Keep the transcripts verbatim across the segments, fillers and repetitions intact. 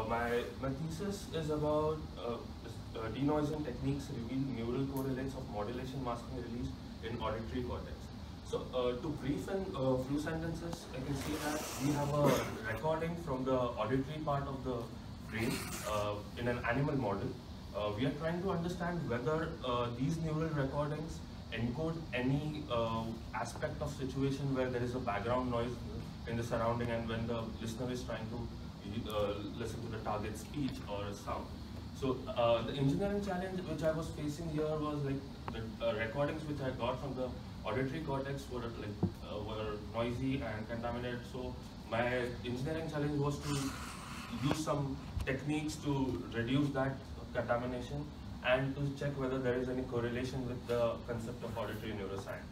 my, my thesis is about uh, uh, denoising techniques reveal neural correlates of modulation masking release in auditory cortex. So uh, to brief in a uh, few sentences, I can see that we have a recording from the auditory part of the brain uh, in an animal model. Uh, we are trying to understand whether uh, these neural recordings encode any uh, aspect of situation where there is a background noise in the surrounding and when the listener is trying to uh, listen to the target speech or sound. So uh, the engineering challenge which I was facing here was like the uh, recordings which I got from the auditory cortex were like uh, were noisy and contaminated. So my engineering challenge was to use some techniques to reduce that contamination and to check whether there is any correlation with the concept of auditory neuroscience.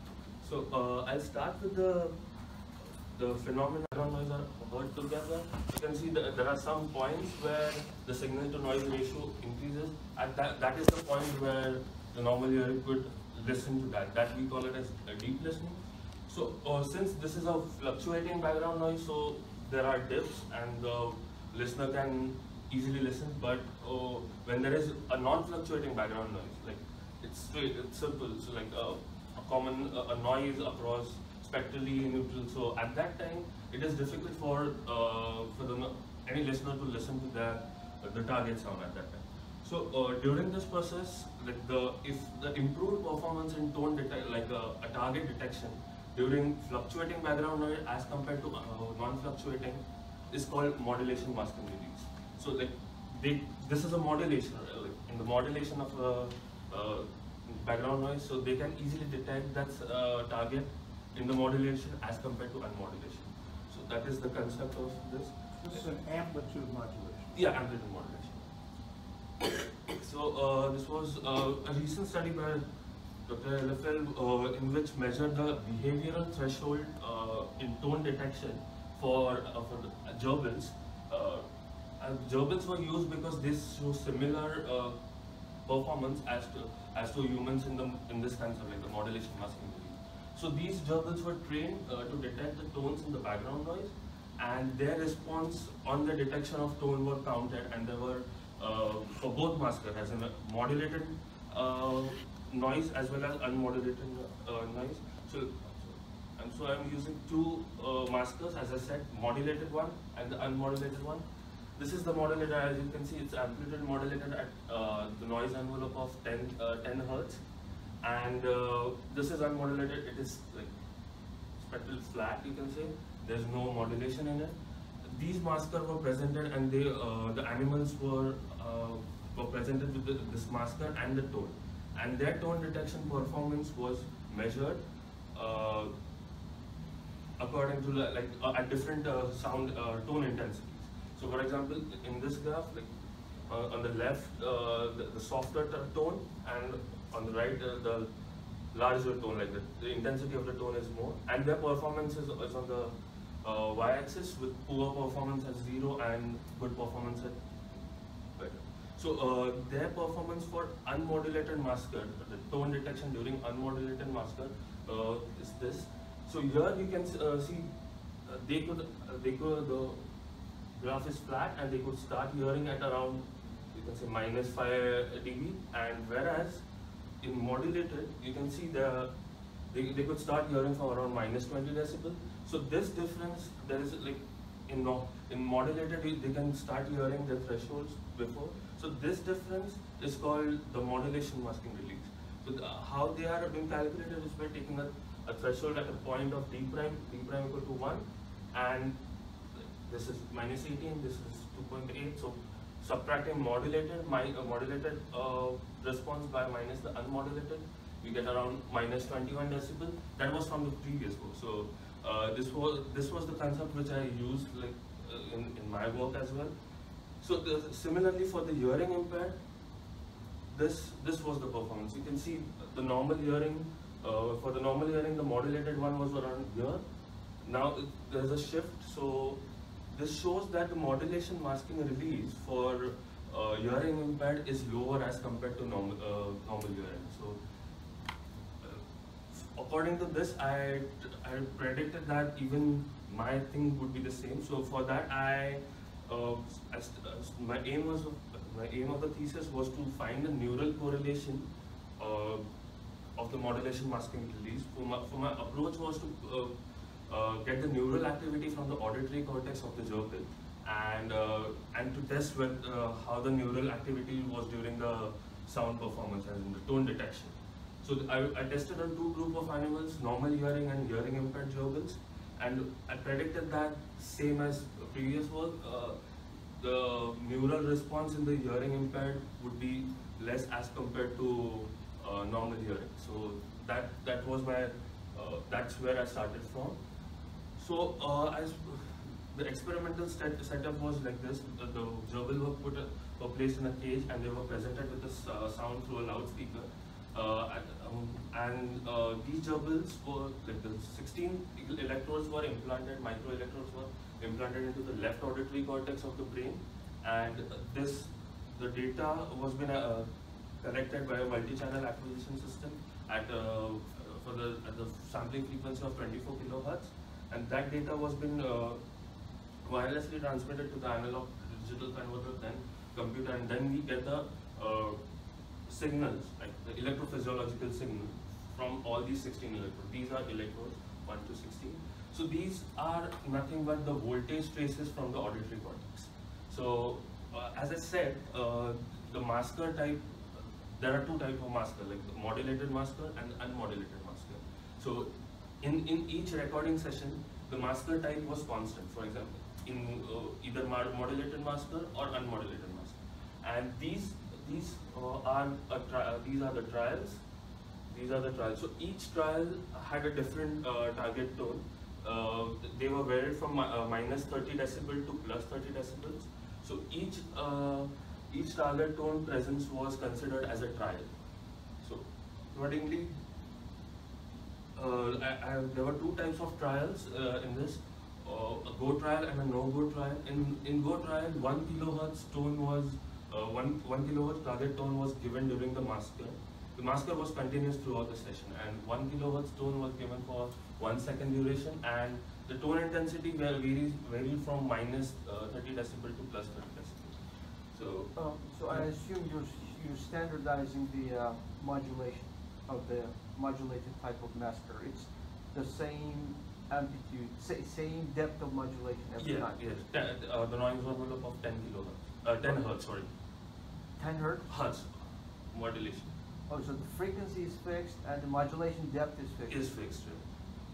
So uh, I'll start with the the phenomena background noise are heard together. You can see that there are some points where the signal to noise ratio increases. At that, that is the point where the normal ear could listen to that. That we call it as a deep listening. So uh, since this is a fluctuating background noise, so there are dips and the listener can easily listen. But uh, when there is a non-fluctuating background noise, like it's straight, it's simple. So like a, a common a, a noise across spectrally neutral. So at that time, it is difficult for uh, for the any listener to listen to the uh, the target sound at that time. So uh, during this process, like the if the improved performance in tone detect like a, a target detection during fluctuating background noise as compared to uh, non-fluctuating is called modulation masking release. So like they this is a modulation uh, like in the modulation of a uh, background noise, so they can easily detect that uh, target in the modulation as compared to unmodulation. So that is the concept of this. This is an amplitude modulation. Yeah, amplitude modulation. So uh, this was uh, a recent study by Doctor Ihlefeld uh, in which measured the behavioral threshold uh, in tone detection for uh, for the gerbils. Uh, and gerbils were used because they show similar uh, performance as to as to humans in the in this concept like the modulation masking release. So these gerbils were trained uh, to detect the tones in the background noise, and their response on the detection of tone were counted, and there were uh, for both maskers as in a modulated uh, noise as well as unmodulated uh, noise. So, and so I'm using two uh, maskers, as I said, modulated one and the unmodulated one. This is the modulated. As you can see, it's amplitude modulated at uh, the noise envelope of ten, uh, ten hertz. And uh, this is unmodulated, it is like spectral flat, you can say. There's no modulation in it. These maskers were presented and they, uh, the animals were, uh, were presented with the, this masker and the tone. And their tone detection performance was measured uh, according to like uh, at different uh, sound uh, tone intensities. So for example, in this graph, like uh, on the left, uh, the, the softer tone, and on the right, uh, the larger tone, like the, the intensity of the tone is more, and their performance is, is on the uh, y-axis with poor performance at zero and good performance at better. So uh, their performance for unmodulated masker, the tone detection during unmodulated masker uh, is this. So here you can uh, see uh, they could uh, they could the graph is flat and they could start hearing at around you can say minus five dB, and whereas in modulated, you can see the they, they could start hearing from around minus twenty decibel. So this difference, there is like in no, in modulated they can start hearing the thresholds before. So this difference is called the modulation masking release. So the, how they are being calculated is by taking a, a threshold at a point of d prime, d prime equal to one, and this is minus eighteen, this is two point eight. So subtracting modulated, my, uh, modulated uh, response by minus the unmodulated, we get around minus twenty-one decibel. That was from the previous book. So uh, this was this was the concept which I used like uh, in in my work as well. So the, similarly for the hearing impaired, this this was the performance. You can see the normal hearing uh, for the normal hearing, the modulated one was around here. Now there is a shift. So this shows that the modulation masking release for uh, hearing impaired is lower as compared to normal, uh, normal hearing. So, uh, according to this, I, I predicted that even my thing would be the same. So, for that, I uh, uh, as, as my aim was my aim of the thesis was to find a neural correlation uh, of the modulation masking release. For my, for my approach was to uh, uh, get the neural activity from the auditory cortex of the gerbil, and uh, and to test with uh, how the neural activity was during the sound performance and the tone detection. So I, I tested on two group of animals, normal hearing and hearing impaired gerbils, and I predicted that same as previous work, uh, the neural response in the hearing impaired would be less as compared to uh, normal hearing. So that that was my uh, that's where I started from. So uh, as the experimental set, setup was like this: the, the gerbil were put a, were placed in a cage, and they were presented with a uh, sound through a loudspeaker. Uh, and um, and uh, these gerbils were like the sixteen electrodes were implanted, micro electrodes were implanted into the left auditory cortex of the brain, and uh, this the data was been uh, collected by a multi-channel acquisition system at uh, for the at the sampling frequency of twenty-four kilohertz, and that data was been uh, wirelessly transmitted to the analog digital converter, then computer, and then we get the uh, signals, like the electrophysiological signal from all these sixteen electrodes. These are electrodes one to sixteen. So these are nothing but the voltage traces from the auditory cortex. So uh, as I said, uh, the masker type, there are two types of masker, like the modulated masker and unmodulated masker. So in, in each recording session, the masker type was constant, for example, in uh, either modulated masker or unmodulated masker. And these These uh, are a tri these are the trials. These are the trials. So each trial had a different uh, target tone. Uh, they were varied from uh, minus thirty decibel to plus thirty decibels. So each uh, each target tone presence was considered as a trial. So accordingly, uh, I, I, there were two types of trials uh, in this: uh, a go trial and a no go trial. In in go trial, one kilohertz tone was Uh, one, one kilohertz target tone was given during the masker. The masker was continuous throughout the session, and one kilohertz tone was given for one second duration, and the tone intensity varies varied from minus uh, thirty decibel to plus thirty decibel. So, uh, so I assume you're you're standardizing the uh, modulation of the modulated type of masker. It's the same amplitude, sa same depth of modulation every yeah, time. yes. Ten, uh, the noise envelope of ten kilohertz, uh, ten hertz, sorry. ten hertz? Hertz modulation. Oh, so the frequency is fixed and the modulation depth is fixed? Is fixed, yeah.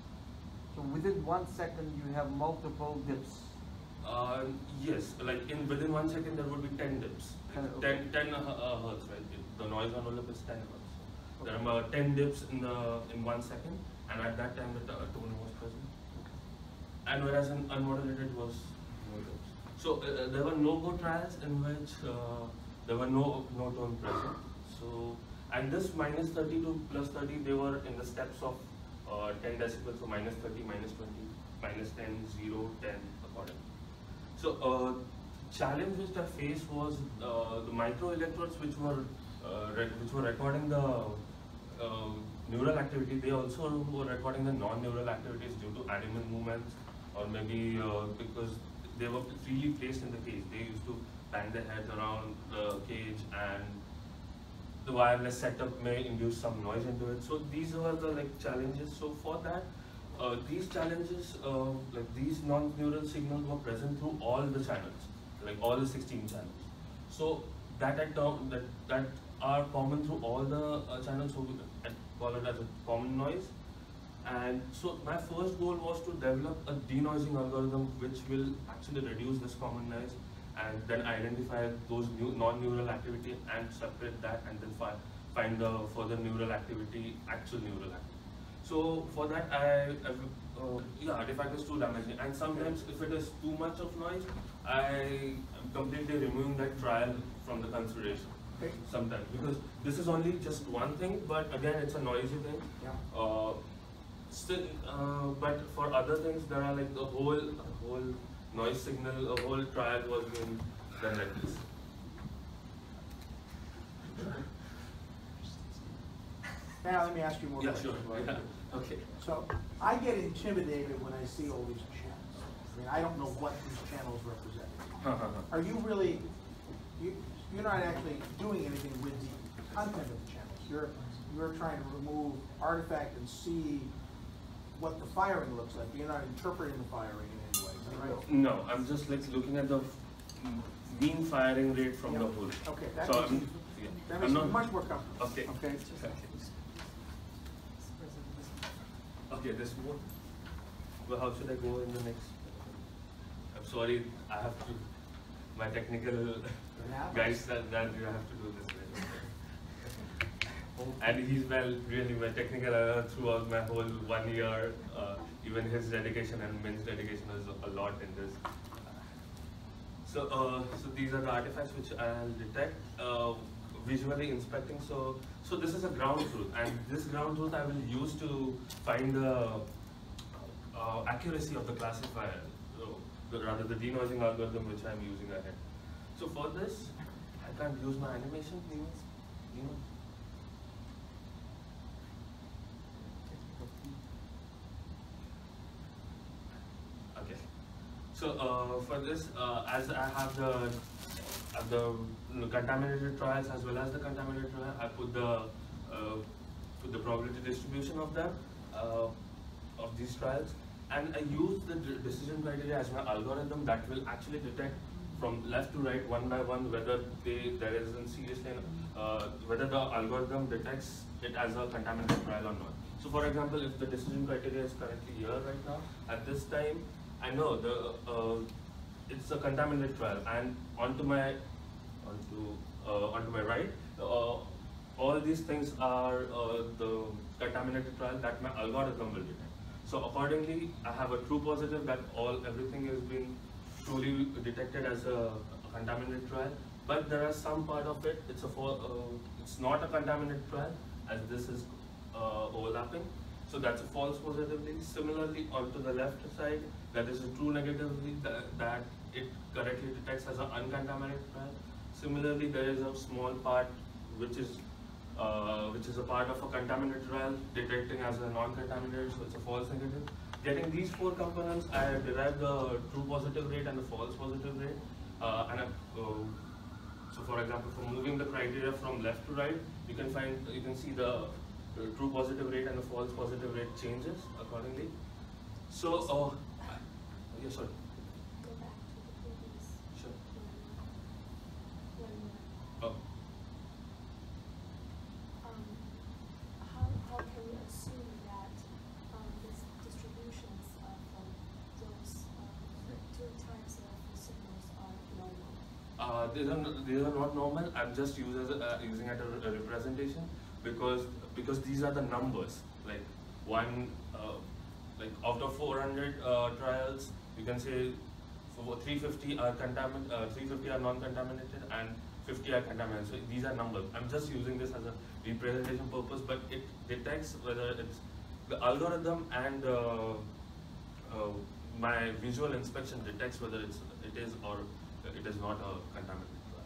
So within one second you have multiple dips? Uh, yes, like in within one second there would be ten dips. Ten, okay. ten, ten uh, hertz, right? The noise envelope is ten hertz. Okay. There are uh, ten dips in the in one second, and at that time the uh, tone was present. Okay. And whereas in unmodulated was no dips. So uh, there were no-go trials in which uh, there were no no tone present. So and this minus thirty to plus thirty, they were in the steps of uh, ten decibels. So minus thirty, minus twenty, minus ten, zero, ten, accordingly. So uh, challenge which I faced was uh, the micro electrodes which were uh, which were recording the uh, neural activity. They also were recording the non-neural activities due to animal movements, or maybe uh, because they were freely placed in the cage. They used to bang their heads around the cage, and the wireless setup may induce some noise into it. So these were the like challenges. So for that, uh, these challenges, uh, like these non-neural signals were present through all the channels, like all the sixteen channels. So that at that that are common through all the uh, channels. So we call it as a common noise. And so my first goal was to develop a denoising algorithm which will actually reduce this common noise, and then identify those new non-neural activity and separate that, and then find find the further neural activity, actual neural activity. So for that, I, I uh, yeah, de facto is two dimensional, and sometimes if it is too much of noise, I am completely removing that trial from the consideration. Okay. Sometimes, because this is only just one thing, but again it's a noisy thing. Yeah. Uh, still, uh, but for other things, there are like the whole whole. noise signal, a whole trial was being done like this. Now let me ask you more yeah, questions. Sure. Yeah. Okay. So I get intimidated when I see all these channels. I mean, I don't know what these channels represent. Are you really, you, you're not actually doing anything with the content of the channels. You're, you're trying to remove artifact and see what the firing looks like. You're not interpreting the firing in any way, is that right? No, I'm just like looking at the mean firing rate from Yeah. the whole. Okay, that So makes, I'm, you, yeah. that I'm makes you not, much more comfortable. okay. Okay? Okay, this one. Well, how should I go in the next? I'm sorry, I have to. My technical guys said that you have to do this. And he's well, really my technical uh, throughout my whole one year. Uh, even his dedication and Min's dedication is a lot in this. So, uh, so these are the artifacts which I'll detect uh, visually inspecting. So, so this is a ground truth, and this ground truth I will use to find the uh, accuracy of the classifier, so the, rather the denoising algorithm which I'm using ahead. So for this, I can't use my animation, please. You know. Okay. So uh, for this, uh, as I have the uh, the contaminated trials as well as the contaminated trial, I put the uh, put the probability distribution of them uh, of these trials, and I use the decision criteria as my algorithm that will actually detect from left to right one by one whether they there is a seriously uh, whether the algorithm detects it as a contaminated trial or not. So for example, if the decision criteria is currently here right now, at this time, I know the uh, it's a contaminated trial, and onto my onto uh, onto my right, uh, all these things are uh, the contaminated trial that my algorithm will detect. So accordingly, I have a true positive that all everything is being truly detected as a, a contaminated trial. But there are some part of it, it's a for, uh, it's not a contaminated trial, as this is uh, overlapping. So that's a false positively. Similarly, onto the left side, that is a true negatively that, that it correctly detects as an uncontaminated trial. Similarly, there is a small part which is uh, which is a part of a contaminated trial detecting as a non-contaminated, so it's a false negative. Getting these four components, I derive the true positive rate and the false positive rate. Uh, and I, uh, so, for example, for moving the criteria from left to right, you can find you can see the, the true positive rate and the false positive rate changes accordingly. So, uh, yeah, sorry. Go back to the previous Sure. one. One more. Oh. Um, how, how can we assume that um, this distributions of um, those uh, two types of signals are normal? Uh, these are not, these are not normal. I'm just use as a, uh, using it as a, a representation because because these are the numbers. Like one, uh, like out of four hundred uh, trials, you can say for three fifty are contamin uh, three fifty are non-contaminated and fifty are contaminated. So these are numbers. I'm just using this as a representation purpose, but it detects whether it's the algorithm and uh, uh, my visual inspection detects whether it's it is or it is not a contaminated trial.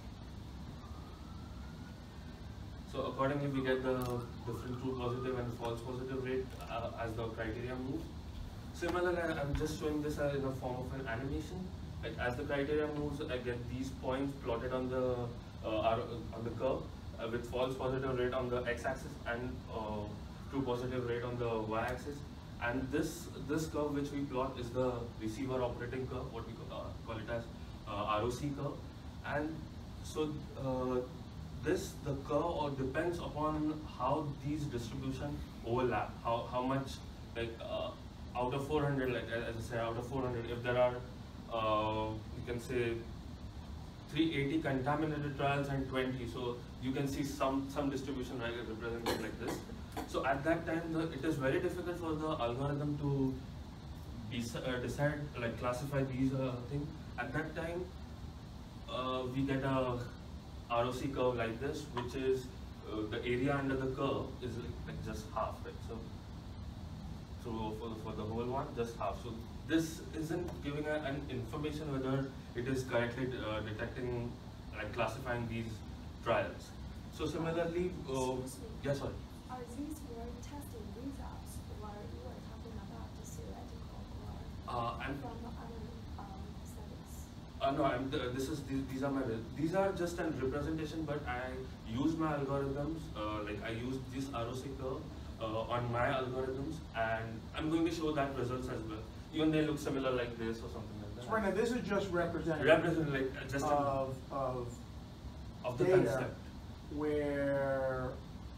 So accordingly, we get the different true positive and false positive rate uh, as the criteria move. Similarly, I'm just showing this as in a form of an animation. Like as the criteria moves, I get these points plotted on the uh, on the curve uh, with false positive rate on the x-axis and uh, true positive rate on the y-axis. And this this curve which we plot is the receiver operating curve, what we call, uh, call it as uh, R O C curve. And so uh, this the curve or depends upon how these distribution overlap, how how much like uh, out of four hundred, like as I say, out of four hundred, if there are uh, you can say three eighty contaminated trials and twenty, so you can see some some distribution right represented like this. So at that time, the, it is very difficult for the algorithm to dec uh, decide, like classify these uh, things. At that time, uh, we get a R O C curve like this, which is uh, the area under the curve is like, like just half, right? So, so for the, for the whole one, just half. So this isn't giving a, an information whether it is correctly uh, detecting, like classifying these trials. So similarly, uh, yeah, sorry. Are these your testing results, or you are talking about the theoretical, or Uh, and from the other um, studies? Uh, no, I'm, th this is these, these are my these are just a representation, but I use my algorithms. Uh, like I use this R O C curve uh, on my algorithms, and I'm going to show that results as well. Even they look similar like this or something like that. So right now, this is just representative Represent like uh, just of, of of the data concept. where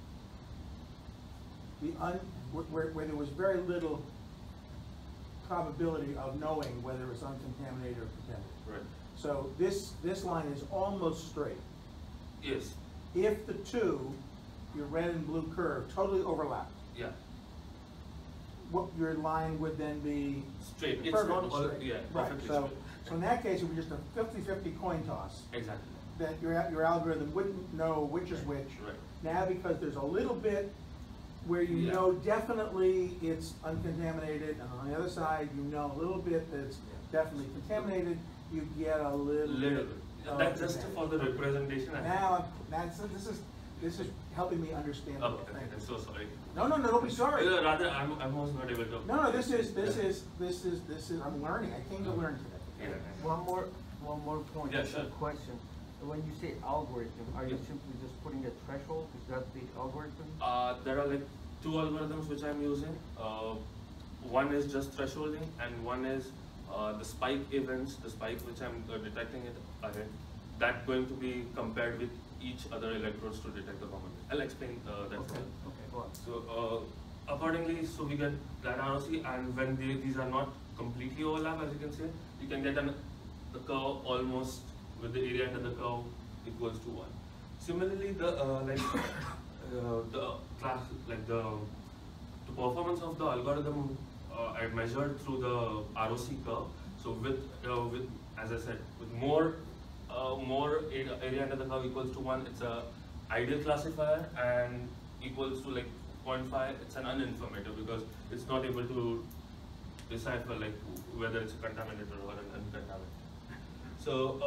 the un, where, where there was very little probability of knowing whether it was uncontaminated or contaminated. Right. So this, this line is almost straight. Yes. If the two, your red and blue curve, totally overlap, Yeah. what your line would then be Straight. It's perfectly not all, straight. yeah, Right, perfectly so, straight. so in that case, it would be just a fifty fifty coin toss, Exactly. that your, your algorithm wouldn't know which is which. Right. Now, because there's a little bit where you Yeah. know definitely it's uncontaminated, and on the other side, you know a little bit that's definitely contaminated, you get a little Little bit. bit. of That's just advantage. for the representation. I Now, that's, this is, this is helping me understand. think. the Okay, thing. I'm so sorry. No, no, no, don't be sorry. Uh, rather, I'm, I'm also not able to. No, no, this is, this is, this is, this is, I'm learning, I came to learn today. Yeah. One more, one more point, Yeah, just sure. a question. When you say algorithm, are you Yeah. simply just putting a threshold? Is that the algorithm? Uh, there are like two algorithms which I'm using. Uh, one is just thresholding, and one is uh, the spike events, the spike which I'm uh, detecting it ahead. That going to be compared with each other electrodes to detect the common. I'll explain uh, that. Okay, further. okay, go on. So uh, accordingly, so we get that R O C, and when they, these are not completely overlap, as you can see, you can get an, the curve almost with the area under the curve equals to one. Similarly, the uh, like uh, the class like the the performance of the algorithm uh, I measured through the R O C curve. So with uh, with as I said, with more uh, more area, area under the curve equals to one, it's a ideal classifier, and equals to like zero point five, it's an uninformative because it's not able to decipher like whether it's a contaminated or an uncontaminated. So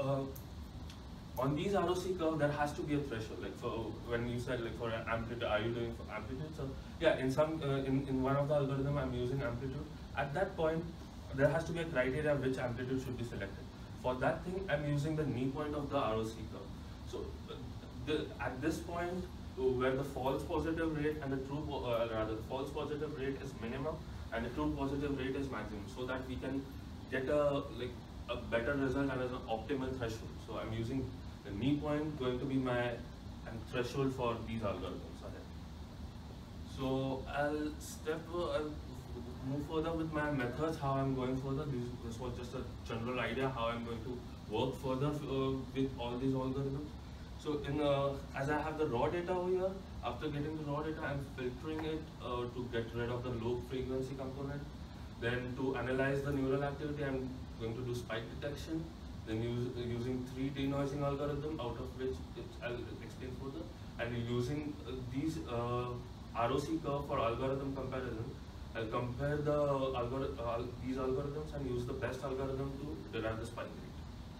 uh, on these R O C curve, there has to be a threshold. Like for when you said like for an amplitude, are you doing for amplitude? So yeah, in some uh, in in one of the algorithm, I'm using amplitude. At that point, there has to be a criteria which amplitude should be selected. For that thing, I'm using the knee point of the R O C curve. So uh, the, at this point, uh, where the false positive rate and the true po uh, rather the false positive rate is minimum and the true positive rate is maximum, so that we can get a like a better result and as an optimal threshold. So I'm using the knee point going to be my and threshold for these algorithms ahead. So I'll step uh, I'll move further with my methods, how I'm going further. This, this was just a general idea how I'm going to work further uh, with all these algorithms. So in uh, as I have the raw data over here, after getting the raw data, I'm filtering it uh, to get rid of the low frequency component. Then to analyze the neural activity, I'm going to do spike detection. Then use, uh, using three denoising algorithm, out of which it, I'll explain further. And using uh, these uh, R O C curve for algorithm comparison, I'll compare the algor uh, these algorithms and use the best algorithm to derive the spike rate.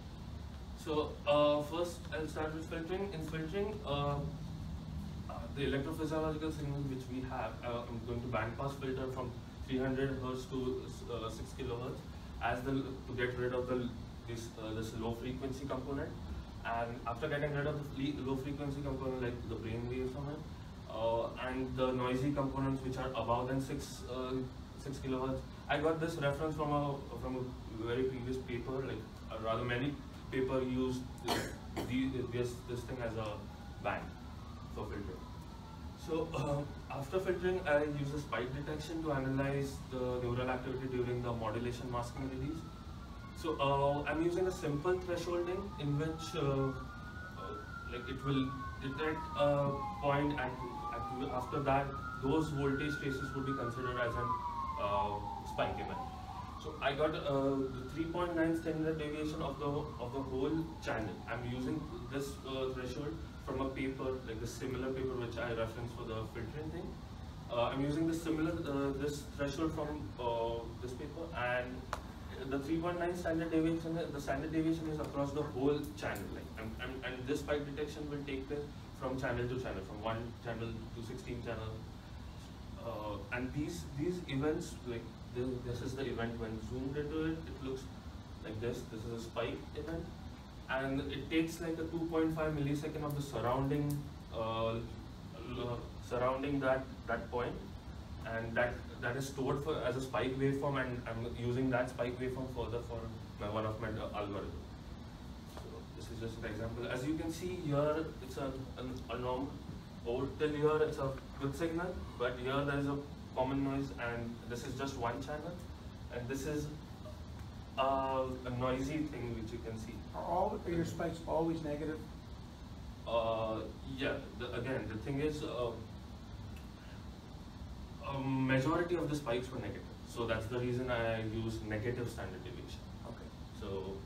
So uh, first I'll start with filtering. In filtering, uh, uh, the electrophysiological signal which we have, uh, I'm going to bandpass filter from three hundred hertz to uh, six kilohertz as the to get rid of the this uh, this low frequency component. And after getting rid of the low frequency component like the brain waves from it, uh, and the noisy components which are above than six uh, six kilohertz, I got this reference from a from a very previous paper. Like uh, rather many paper used this, this this thing as a band for filtering. So uh, after filtering, I use a spike detection to analyze the neural activity during the modulation masking release. So uh, I'm using a simple thresholding in which uh, uh, like it will detect a point at, at after that those voltage traces would be considered as an uh, spike event. So I got uh, the three point nine standard deviation of the of the whole channel. I'm using this uh, threshold from a paper like the similar paper which I referenced for the filtering thing. Uh, I'm using the similar uh, this threshold from uh, this paper, and the three point nine standard deviation, the standard deviation is across the whole channel. Like, and, and, and this spike detection will take place from channel to channel, from one channel to sixteen channel. Uh, and these these events, like this, this is the event when zoomed into it, it looks like this. This is a spike event, and it takes like a two point five millisecond of the surrounding, uh, surrounding that that point, and that that is stored for as a spike waveform, and I'm using that spike waveform further for my, one of my uh, algorithms. So this is just an example. As you can see here, it's a, an, a normal. Over till here, it's a good signal, but here there is a common noise, and this is just one channel, and this is uh, a noisy thing which you can see. Are all are your spikes always negative? Uh, yeah. The, again, the thing is, uh, a majority of the spikes were negative, so that's the reason I use negative standard deviation. Okay. So,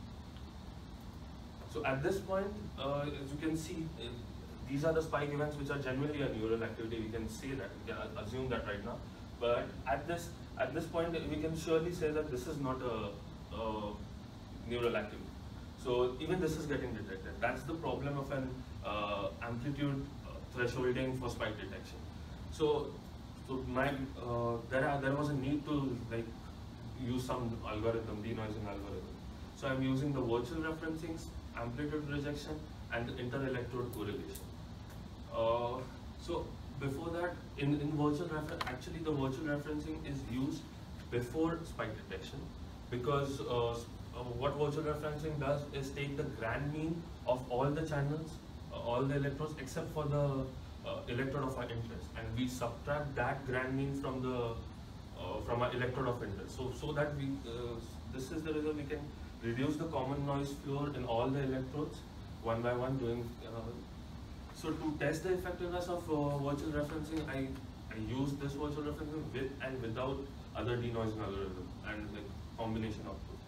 so at this point, uh, as you can see, uh, these are the spike events which are generally a neural activity. We can say that, we can assume that right now. But at this at this point, we can surely say that this is not a, a neural activity. So even this is getting detected. That's the problem of an uh, amplitude uh, thresholding for spike detection. So, so my uh, there are, there was a need to like use some algorithm, denoising algorithm. So I'm using the virtual referencing, amplitude rejection, and inter-electrode correlation. Uh, so before that, in, in virtual reference, actually the virtual referencing is used before spike detection, because uh, uh, what virtual referencing does is take the grand mean of all the channels, uh, all the electrodes except for the uh, electrode of our interest, and we subtract that grand mean from the uh, from our electrode of interest. So so that we uh, this is the reason we can reduce the common noise floor in all the electrodes one by one doing. Uh, so to test the effectiveness of uh, virtual referencing, I, I use this virtual referencing with and without other denoising algorithm and like combination of two.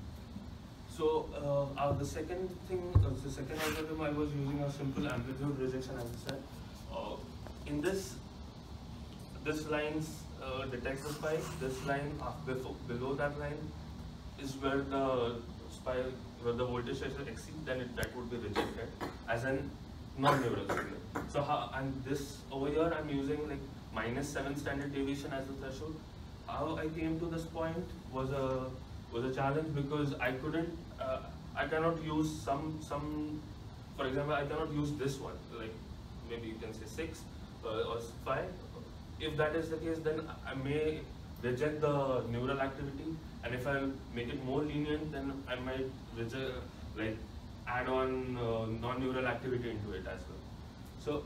So uh, uh, the second thing, uh, the second algorithm, I was using a simple amplitude rejection, as I said. Uh, in this, this line uh, detects the spike. This line uh, before, below that line is where the spike, where the voltage threshold exceeds, then it, that would be rejected as an non-neural signal. So how, and this over here I'm using like minus seven standard deviation as the threshold. How I came to this point was a was a challenge, because I couldn't, uh, I cannot use some some, for example, I cannot use this one, like maybe you can say six uh, or five. If that is the case, then I may reject the neural activity, and if I make it more lenient, then I might reject, like add on uh, non-neural activity into it as well. So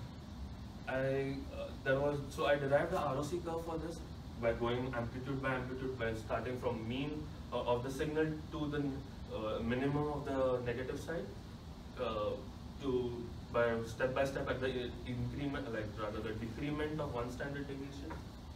I uh, there was so I derived the R O C curve for this by going amplitude by amplitude, by starting from mean uh, of the signal to the uh, minimum of the negative side, uh, to by step by step at the increment, like rather the decrement of one standard deviation.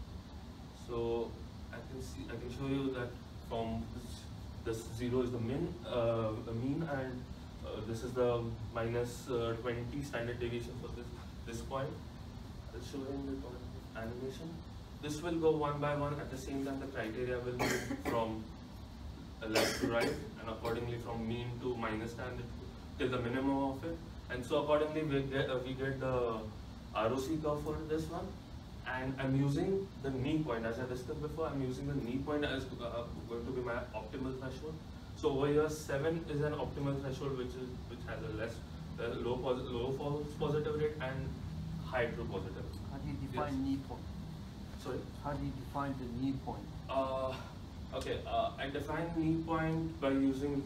So I can see I can show you that from this, this zero is the min, uh, the mean, and uh, this is the minus uh, twenty standard deviation for this this point. I'll show you in the animation. This will go one by one. At the same time, the criteria will move from left to right, and accordingly from mean to minus standard till the minimum of it. And so accordingly, we get uh, we get the R O C curve for this one. And I'm using the knee point, as I discussed before. I'm using the knee point as uh, going to be my optimal threshold. So over here, seven is an optimal threshold, which is which has a less uh, low pos low false positive rate and high true positive. How do you define Yes. knee point? Sorry. How do you define the knee point? Uh, okay. Uh, I define knee point by using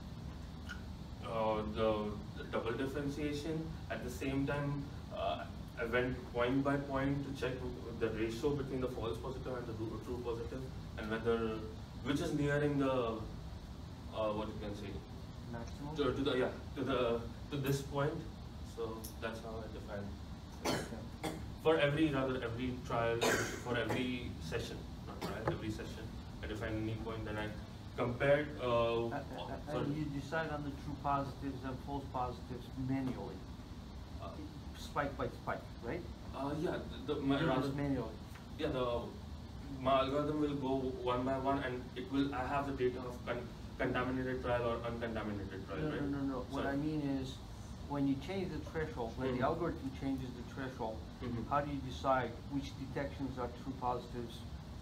uh, the, the double differentiation. At the same time, uh, I went point by point to check the ratio between the false positive and the true positive, and whether which is nearing the uh, what you can say Maximum? to, to the yeah to the to this point. So that's how I define it. For every rather every trial, for every session, not trial, every session, I define knee point. Then I compared. Uh, Uh, uh, sorry. and you decide on the true positives and false positives manually, Uh, spike by spike, right? uh, yeah, the, the my, You do rather this manually. yeah the my algorithm will go one by one, and it will I have the data of con contaminated trial or uncontaminated trial, No, right? no, no, no. What Sorry. I mean is, when you change the threshold, when the Mhm. algorithm changes the threshold, Mhm. how do you decide which detections are true positives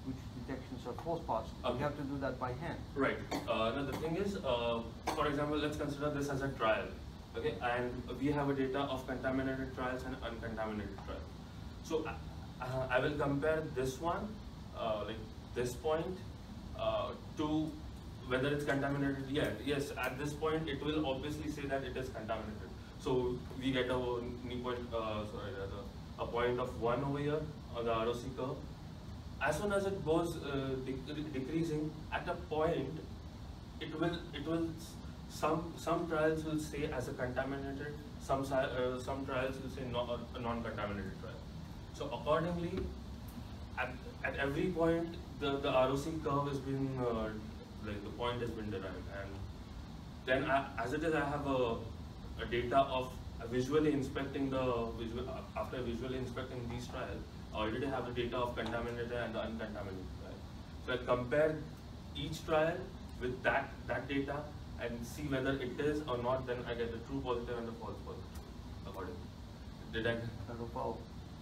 which detections are false positive. Okay. You have to do that by hand. Right. Uh, now the thing is, uh, for example, let's consider this as a trial. Okay, and we have a data of contaminated trials and uncontaminated trials. So uh, I will compare this one, uh, like this point, uh, to whether it's contaminated. Yeah, yes. At this point, it will obviously say that it is contaminated. So we get a new point, uh, sorry, rather, a point of one over here on the R O C curve. As soon as it goes uh, dec decreasing, at a point, it will it will some some trials will say as a contaminated, some uh, some trials will say no, a non-contaminated trial. So accordingly, at at every point, the the R O C curve has been uh, like the point has been derived, and then I, as it is, I have a, a data of visually inspecting the visual after visually inspecting these trials. I already have the data of contaminated and the uncontaminated trial. So I compare each trial with that that data and see whether it is or not. Then I get the true positive and the false positive accordingly. Did I? I don't follow.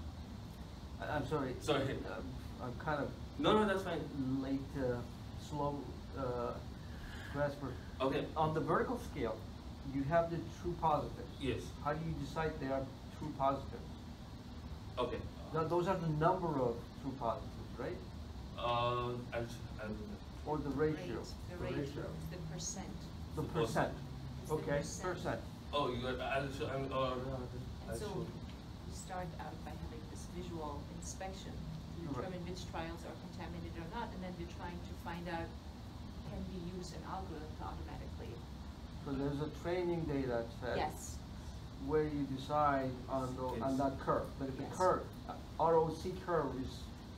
I- I'm sorry. Sorry. Uh, I'm kind of No, no, that's fine. late, uh, slow uh, grasper. Okay. On the vertical scale, you have the true positives. Yes. How do you decide they are true positives? Okay. Now, those are the number of true positives, right? Uh, I'll, I'll Or the ratio? Rate, the The ratio, ratio. the percent. The The percent. It's the Okay, percent. percent. Oh, you got. I'll show. I'm. Uh, I'll And so show. you start out by having this visual inspection to Right. determine which trials are contaminated or not, and then we're trying to find out, can we use an algorithm to automatically? So there's a training data set. Yes, Where you decide on the, on Yes. that curve. But if the Yes. curve, uh, R O C curve is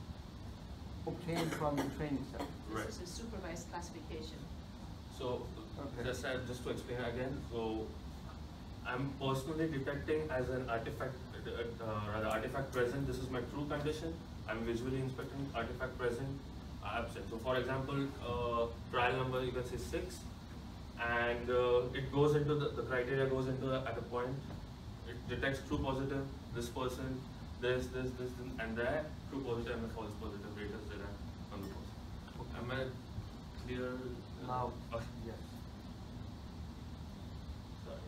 obtained from the training set. Right. this is a supervised classification. So, Okay. just uh, just to explain again, so I'm personally detecting as an artifact, uh, uh, rather artifact present. This is my true condition. I'm visually inspecting artifact present, uh, absent. So, for example, uh, trial number you can say six, and uh, it goes into the, the criteria goes into the, at a point. It detects true positive. This person, this, this, this, and that true positive and the false positive rate is there on the positive. Am I clear? Now, Okay. yes. Sorry.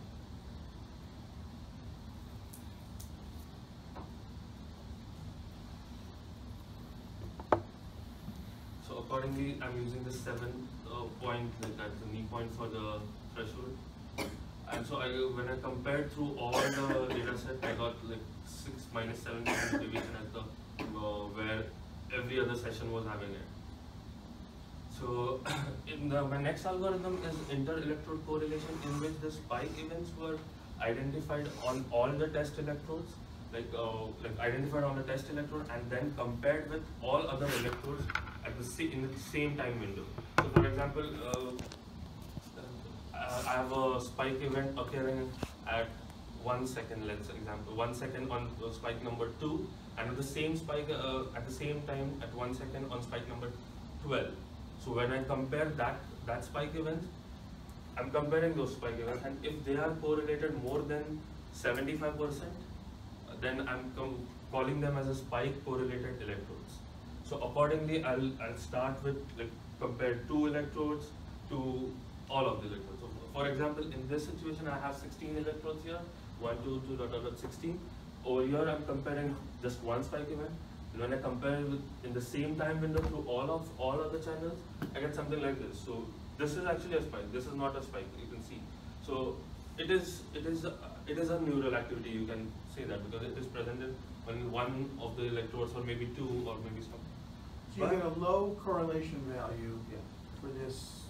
So accordingly, I'm using the seven uh, point, like that's the knee point for the threshold. And so I, when I compared through all the data set, I got like six minus seven percent deviation at the uh, where every other session was having it. So in the, my next algorithm is inter-electrode correlation, in which the spike events were identified on all the test electrodes, like uh, like identified on the test electrode and then compared with all other electrodes at the sa in the same time window. So for example, uh, uh, I have a spike event occurring at one second, let's example, one second on uh, spike number two, and the same spike uh, at the same time at one second on spike number twelve. So when I compare that that spike event, I'm comparing those spike events, and if they are correlated more than seventy-five percent, then I'm calling them as a spike correlated electrodes. So accordingly, I'll I'll start with like compare two electrodes to all of the electrodes. So for example, in this situation, I have sixteen electrodes here, one, two, two, dot, dot, dot, sixteen. Over here, I'm comparing just one spike event. And when I compare with in the same time window to all of all other channels, I get something like this. So this is actually a spike. This is not a spike. You can see. So it is it is a, it is a neural activity. You can say that because it is presented on one of the electrodes, or maybe two, or maybe some. So you get a low correlation value Yeah. for this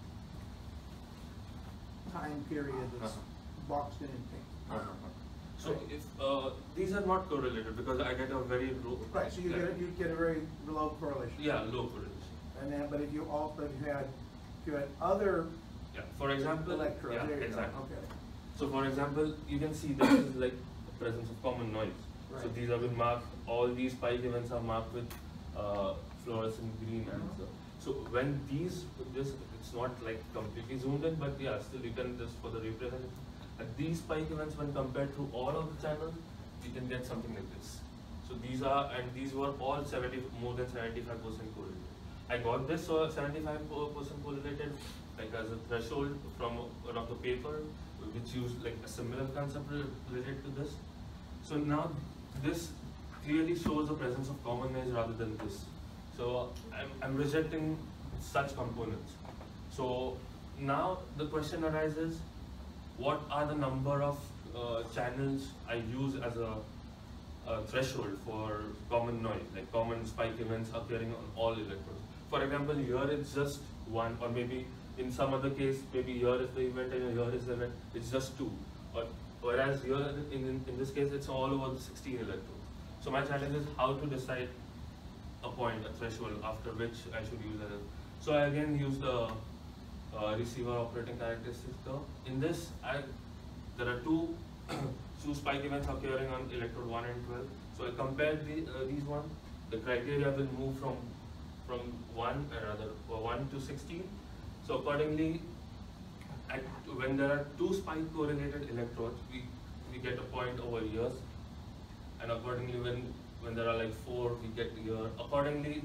time period that's Uh-huh. boxed in in pink. So if uh, these are not correlated because I get a very low. Right, so you get, a- you get a very low correlation. Yeah, low correlation. And then, but if you all, but if you had, if you had other Yeah. For example. electrodes, Yeah. there you go, Exactly. okay. So for example, you can see this is like the presence of common noise. So Right. these have been marked, all these spike events are marked with uh, fluorescent green and so. So when these, this, it's not like completely zoomed in, but yeah, still you can just for the representation. At these spike events when compared to all of the channels, you can get something like this. So these are, and these were all seventy, more than seventy-five percent correlated. I got this uh, seventy-five percent correlated like as a threshold from one of the paper which used like a similar concept related to this. So now this clearly shows the presence of common noise rather than this. So I'm, I'm rejecting such components. So now the question arises, what are the number of uh, channels I use as a, a threshold for common noise, like common spike events appearing on all electrodes? For example, here it's just one, or maybe in some other case, maybe here is the event and here is the event, it's just two. Or, whereas here in, in, in this case, it's all over the sixteen electrodes. So my challenge is how to decide a point, a threshold, after which I should use it. So I again use the uh, receiver operating characteristics curve. In this, I, there are two, two spike events occurring on electrode one and twelve. So I compared the, uh, these one. The criteria will move from from one, uh, rather, one to sixteen. So accordingly, at, when there are two spike correlated electrodes, we, we get a point over years. And accordingly, when, when there are like four, we get year. Accordingly,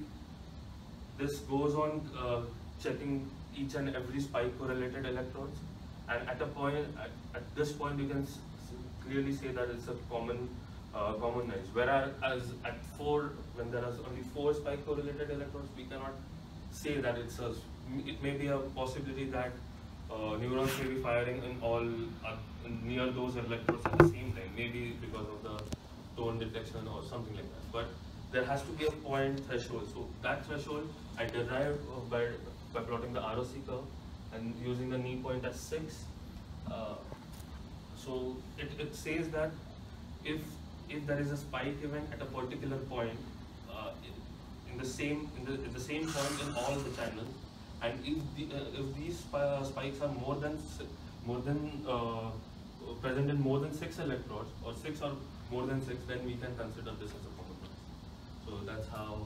this goes on uh, checking each and every spike correlated electrodes. And at a point, at, at this point, you can s clearly say that it's a common uh, common noise. Whereas at four, when there are only four spike correlated electrodes, we cannot say that it's a, it may be a possibility that uh, neurons may be firing in all uh, near those electrodes at the same time, maybe because of the tone detection or something like that. But there has to be a point threshold. So that threshold I derived uh, by, by plotting the R O C curve and using the knee point as six. Uh, so it, it says that if if there is a spike event at a particular point, uh, in, in the same in the, in the same point in all the channels, and if the, uh, if these uh, spikes are more than more than uh, present in more than six electrodes or six or more than six, then we can consider this as a common noise. So that's how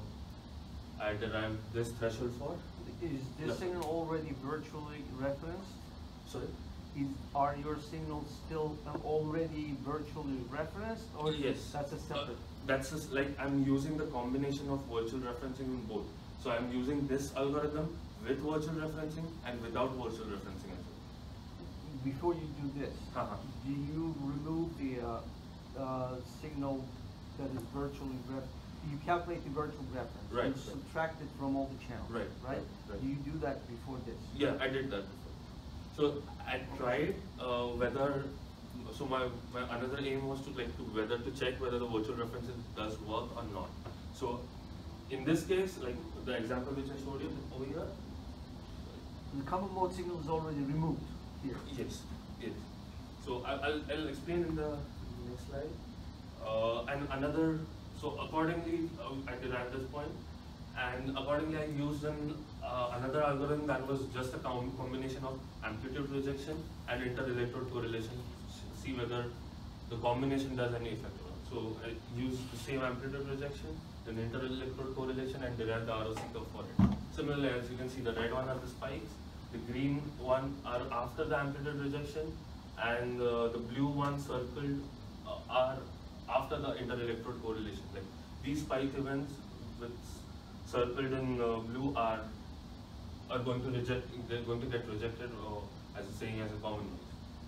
I derived this threshold for. Is this Yeah. signal already virtually referenced? Sorry. Is, are your signals still already virtually referenced, or Yes. that's a separate? Uh, that's just like I'm using the combination of virtual referencing in both. So I'm using this algorithm with virtual referencing and without virtual referencing as well. Before you do this, Uh-huh. do you remove the uh, uh, signal that is virtually ref? You calculate the virtual reference. Right, You right. subtract it from all the channels. Right, Right. right, right. Do you do that before this? Yeah, I did that before. So I tried uh, whether, so my, my another aim was to like to whether to check whether the virtual referencing does work or not. So in this case, like the example which I showed you over here. The common mode signal is already removed here. Yes, yes. So I, I'll, I'll explain in the next slide. Uh, and another, so accordingly, uh, I derived this point, and accordingly I used an, uh, another algorithm that was just a com combination of amplitude rejection and inter-electrode correlation, see whether the combination does any effect or not. So I used the same amplitude rejection, then inter-electrode correlation, and derived the R O C curve for it. Similarly, as you can see, the red one are the spikes, the green one are after the amplitude rejection, and uh, the blue one circled uh, are after the inter-electrode correlation. Like these spike events with circled in uh, blue are are going to reject, they're going to get rejected, or as a saying, as a common noise.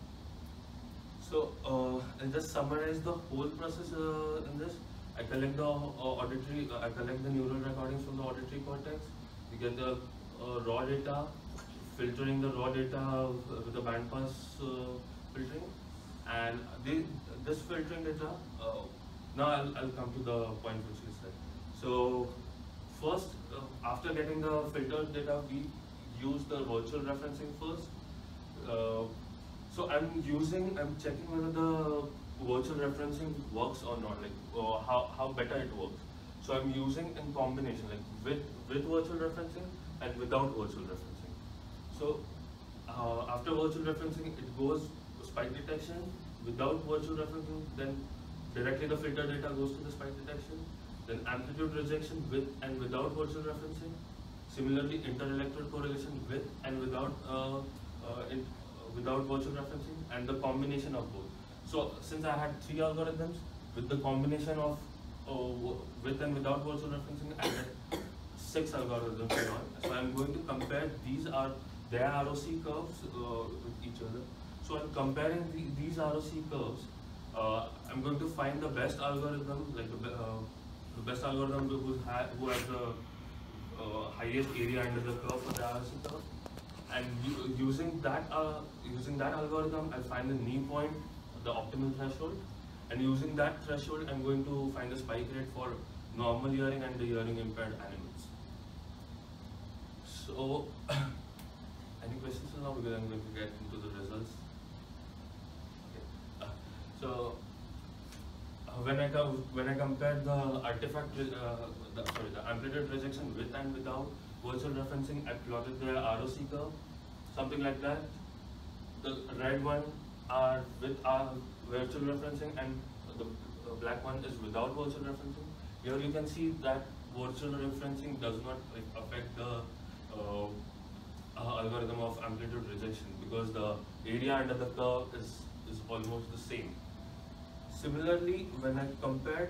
So uh, I'll just summarize the whole process uh, in this. I collect the uh, auditory, uh, I collect the neural recordings from the auditory cortex. We get the uh, raw data, filtering the raw data with the bandpass uh, filtering, and they, this filtering data. Uh, now I'll, I'll come to the point which you said. So first, uh, after getting the filtered data, we use the virtual referencing first. Uh, so I'm using, I'm checking whether the virtual referencing works or not, like or how, how better it works. So I'm using in combination, like with, with virtual referencing and without virtual referencing. So uh, after virtual referencing, it goes to spike detection. Without virtual referencing, then directly the filter data goes to the spike detection. Then amplitude rejection with and without virtual referencing. Similarly, inter-electrode correlation with and without uh, uh, in, uh, without virtual referencing, and the combination of both. So since I had three algorithms, with the combination of uh, with and without virtual referencing, I get six algorithms in all. So I'm going to compare these are their R O C curves uh, with each other. So I'm comparing the, these R O C curves. Uh, I'm going to find the best algorithm, like the, uh, the best algorithm who, ha who has the uh, highest area under the curve for the R O C curve. And using that uh, using that algorithm, I'll find the knee point, the optimal threshold, and using that threshold, I'm going to find the spike rate for normal hearing and the hearing impaired animals. So, any questions now? Because I'm going to get into the results. Okay. Uh, so, uh, when I come when I compare the artifact, uh, the, sorry, the amplitude rejection with and without virtual referencing, I plotted the R O C curve, something like that. The red one are with our virtual referencing, and the uh, black one is without virtual referencing. Here you can see that virtual referencing does not like, affect the uh, uh, algorithm of amplitude rejection, because the area under the curve is, is almost the same. Similarly, when I compared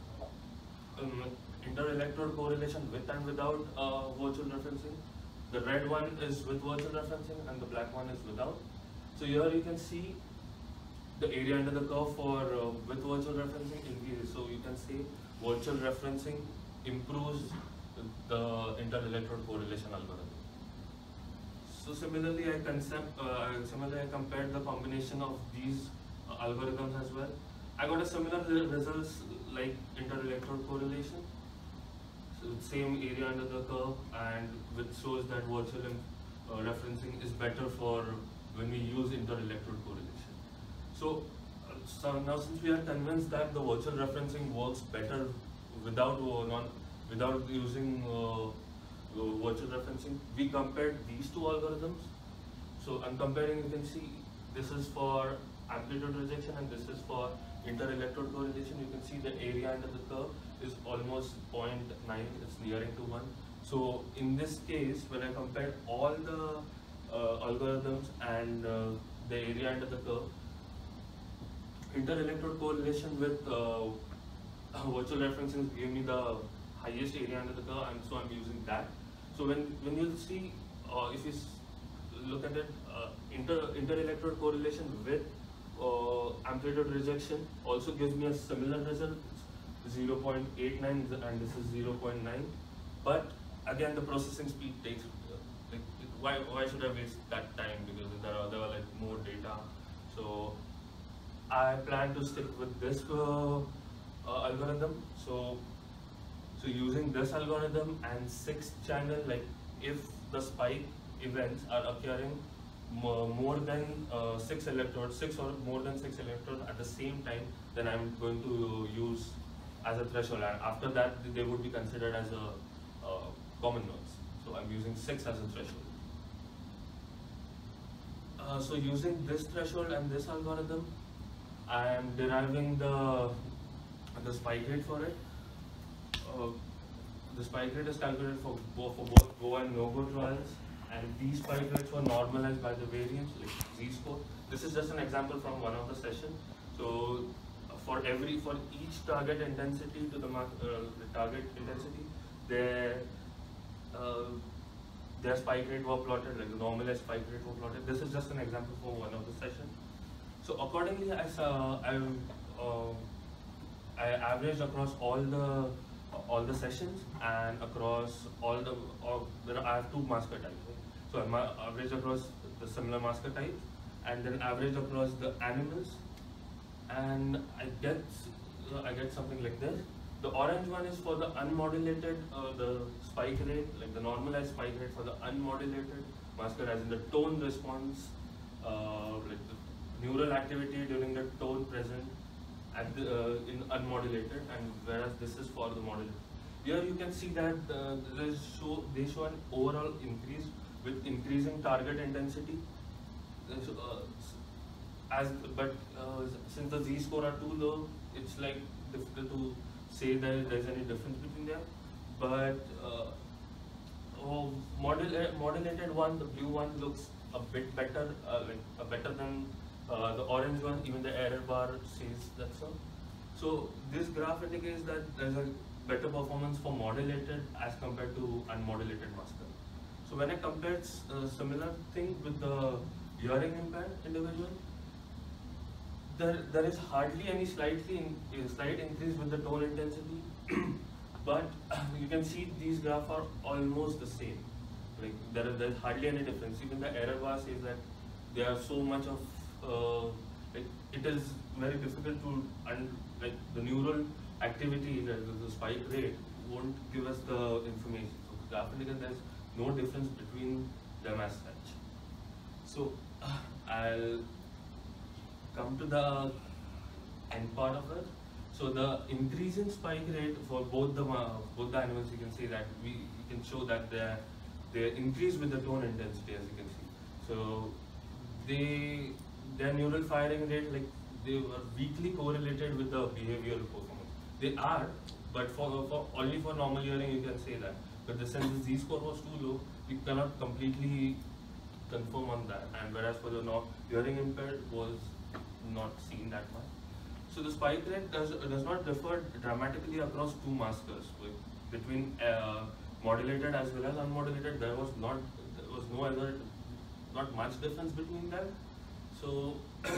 um, inter-electrode correlation with and without uh, virtual referencing, the red one is with virtual referencing and the black one is without. So here you can see the area under the curve for uh, with virtual referencing increases. So you can say virtual referencing improves the inter-electrode correlation algorithm. So similarly, I concept uh, similarly I compared the combination of these uh, algorithms as well. I got a similar results like inter-electrode correlation. So same area under the curve, and which shows that virtual uh, referencing is better for when we use inter-electrode correlation. So, uh, so now since we are convinced that the virtual referencing works better without uh, non without using uh, uh, virtual referencing, we compared these two algorithms. So I'm comparing, you can see this is for amplitude rejection and this is for inter-electrode correlation. You can see the area under the curve is almost zero point nine, it's nearing to one. So in this case, when I compared all the uh, algorithms and uh, the area under the curve, inter-electrode correlation with uh, virtual referencing gave me the highest area under the curve, and so I'm using that. So when when you see, uh, if you look at it, uh, inter inter-electrode correlation with uh, amplitude rejection also gives me a similar result, zero point eight nine, and this is zero point nine. But again, the processing speed takes. Uh, like, why why should I waste that time? Because there are there are like more data. So I plan to stick with this uh, uh, algorithm. So so using this algorithm and six channel, like if the spike events are occurring more, more than uh, six electrodes, six or more than six electrodes at the same time, then I'm going to use as a threshold, and after that they would be considered as a uh, common noise. So I'm using six as a threshold. Uh, so using this threshold and this algorithm, I am deriving the the spike rate for it. Uh, the spike rate is calculated for both, for both go and no go trials, and these spike rates were normalized by the variance, like z-score. This is just an example from one of the sessions. So uh, for every for each target intensity to the, mark, uh, the target intensity, their uh, their spike rate were plotted, like the normalized spike rate were plotted. This is just an example for one of the sessions. So accordingly, I saw I uh, I averaged across all the all the sessions and across all the all, there are, I have two masker types. Right? So I average across the similar masker type, and then average across the animals, and I get uh, I get something like this. The orange one is for the unmodulated, uh, the spike rate, like the normalized spike rate for the unmodulated masker, as in the tone response, uh, like the neural activity during the tone present at the, uh, in unmodulated, and whereas this is for the modulated. Here you can see that uh, they show they show an overall increase with increasing target intensity. Uh, as but uh, since the z-score are too low, it's like difficult to say that there's any difference between them. But uh, oh, model, uh, modulated one, the blue one, looks a bit better, uh, like uh, better than uh, the orange one. Even the error bar says that so. So this graph indicates that there's a better performance for modulated as compared to unmodulated masker. So when I compared a similar thing with the hearing impaired individual, there there is hardly any slightly in, slight increase with the tone intensity, but you can see these graphs are almost the same. Like there is there's hardly any difference. Even the error bar says that there are so much of uh, like it is very difficult to and like the neural activity, the, the spike rate won't give us the information. So the graph indicates there's no difference between them as such. So uh, I'll come to the end part of it. So the increase in spike rate for both the uh, both the animals, you can see that we you can show that they they increase with the tone intensity, as you can see. So they their neural firing rate, like they were weakly correlated with the behavioral performance. They are, but for, for only for normal hearing you can say that. But the since the z-score was too low, we cannot completely confirm on that. And whereas for the no hearing impaired was not seen that much. So the spike rate does does not differ dramatically across two maskers. Like between uh, modulated as well as unmodulated, there was not there was no other not much difference between them. So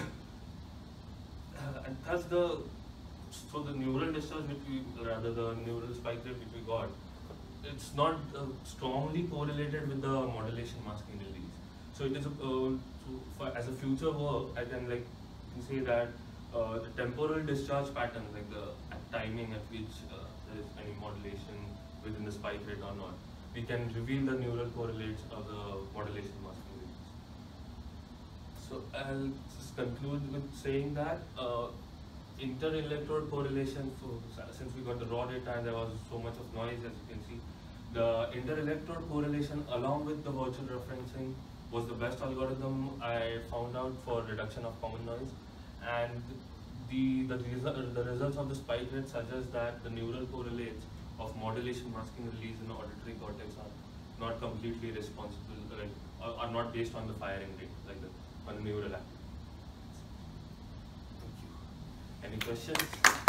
and thus the so the neural discharge which we rather the neural spike rate which we got, it's not uh, strongly correlated with the modulation masking release. So it is a, uh, so for, as a future work, I can like can say that uh, the temporal discharge pattern, like the at timing at which uh, there is any modulation within the spike rate or not, we can reveal the neural correlates of the modulation masking release. So I'll just conclude with saying that uh, inter-electrode correlation, for, since we got the raw data and there was so much of noise, as you can see, the inter-electrode correlation along with the virtual referencing was the best algorithm I found out for reduction of common noise, and the the, resu the results of the spike rate suggest that the neural correlates of modulation masking release in the auditory cortex are not completely responsible, like are, are not based on the firing rate, like the on the neural activity. Thank you. Any questions?